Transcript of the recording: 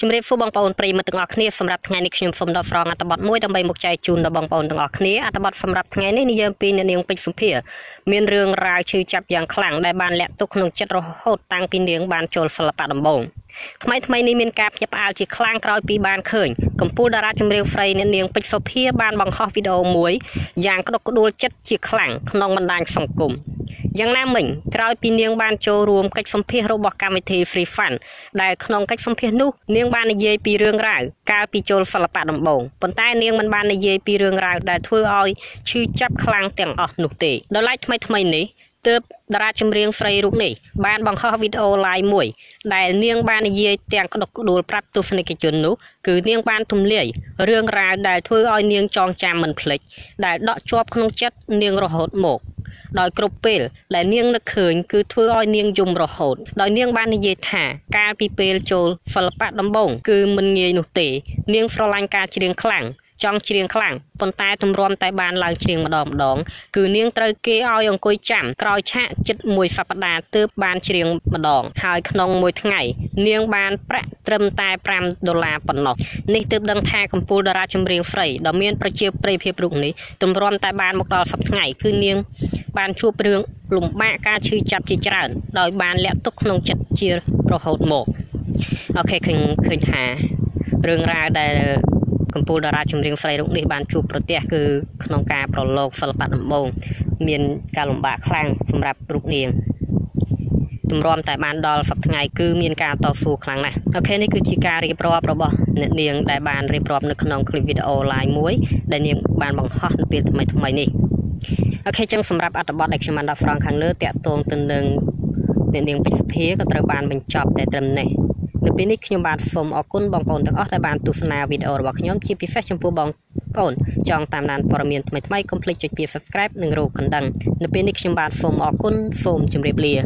ជំរាបសួរបងប្អូនប្រិយមិត្តទាំងអស់គ្នាសម្រាប់ថ្ងៃនេះខ្ញុំសូមដល់ហ្វ្រងអត្ថបទមួយដើម្បីមកចែកជូនដល់បងប្អូនទាំងអស់គ្នាអត្ថបទសម្រាប់ថ្ងៃនេះនិយាយពីអ្នកនាងពេជ្រសុភាមានរឿងរ៉ាវឈឺចាប់យ៉ាងខ្លាំងដែលបានលាក់ទុកក្នុងចិត្តរហូតតាំងពីនាងបានចូលសិល្បៈដំបូងថ្មីនេះមានការភ្ញាក់ផ្អើលជាខ្លាំងក្រោយពីបានឃើញកម្ពុជាតារាចម្រៀងស្រីអ្នកនាងពេជ្រសុភាបានបង្ហោះវីដេអូមួយយ៉ាងក្តុកក្តួលចិត្តជាខ្លាំងក្នុងបណ្ដាញសង្គមយ៉ាងណាមិញក្រោយពីនាងបានចូលរួមកិច្ចសម្ភាសរបស់កម្មវិធី Free Fun ដែលក្នុងកិច្ចសម្ភាសនោះនាងបាននិយាយពីរឿងរ៉ាវកាលពីចូលសិល្បៈដំបូងប៉ុន្តែនាងមិនបាននិយាយពីរឿងរ៉ាវដែលធ្វើឲ្យឈឺចាប់ខ្លាំងទាំងអស់នោះទេដល់ឡែកថ្មីនេះទើបតារាចម្រៀងស្រីរូបនេះបានបង្ហោះវីដេអូ live មួយដែលនាងបាននិយាយទាំងក្តុកក្តួលប្រាប់ទស្សនិកជននោះគឺនាងបានទម្លាយរឿងរ៉ាវដែលធ្វើឲ្យនាងចងចាំមិនភ្លេចដែលដក់ជាប់ក្នុងចិត្តនាងរហូតមកដោយគ្រប់ពេលដែលនាងនឹកឃើញគឺធ្វើឲ្យនាងយំរហូតដោយនាងបាននិយាយថាកាលពីពេលចូលសិល្បៈដំបូងគឺមិនងាយនោះទេនាងស្រឡាញ់ការច្រៀងខ្លាំងចង់ច្រៀងខ្លាំងប៉ុន្តែទម្រាំតែបានឡើងច្រៀងម្ដងគឺនាងត្រូវគេឲ្យអង្គុយចាំក្រោយឆាកជិត1សប្តាហ៍ទើបបានច្រៀងម្ដងហើយក្នុងមួយថ្ងៃនាងបានប្រាក់ត្រឹមតែ$5ប៉ុណ្ណោះនេះទើបដឹងថាកម្ពុជាតារាចម្រៀងស្រីដ៏មានប្រជាប្រិយភាពរូបនេះទម្រាំតែបានមកដល់សប្តាហ៍ថ្ងៃគឺនាងបានជួបរឿងលំបាកការឈឺចាប់ជាច្រើនដោយបានលាក់ទុកក្នុងចិត្តជារហូតមកអូខេឃើញថារឿងរ៉ាវដែលកម្ពុជាតារាចម្រៀងស្រីរូបនេះបានជួបប្រទះគឺក្នុងការប្រឡូកសិល្បៈដំបូងមានការលំបាកខ្លាំងសម្រាប់រូបនាងទម្រាំតែបានដល់សប្តាហ៍ថ្ងៃគឺមានការតស៊ូខ្លាំងណាស់អូខេនេះគឺជាការរៀបរាប់របស់អ្នកនាងដែលបានរៀបរាប់នៅក្នុងคลิปវីដេអូ live មួយដែលនាងបានបង្ហោះនៅពេលថ្មីនេះអូខេចឹងសម្រាប់អត្ថបទដែលខ្ញុំបានដាក់ហ្វ្រងខាងលើតាក់ទងទៅនឹងអ្នកនាងពេជ្រសុភាក៏ត្រូវបានបញ្ចប់តែត្រឹមនេះនៅពេលនេះខ្ញុំបាទសូមអរគុណបងប្អូនទាំងអស់ដែលបានទស្សនាវីដេអូរបស់ខ្ញុំជាពិសេសចំពោះបងប្អូនចង់តាមដានព័ត៌មានថ្មីកុំភ្លេចចុចពាក្យ Subscribe និងរូបកណ្ដឹងនៅពេលនេះខ្ញុំបាទសូមអរគុណសូមជម្រាបលា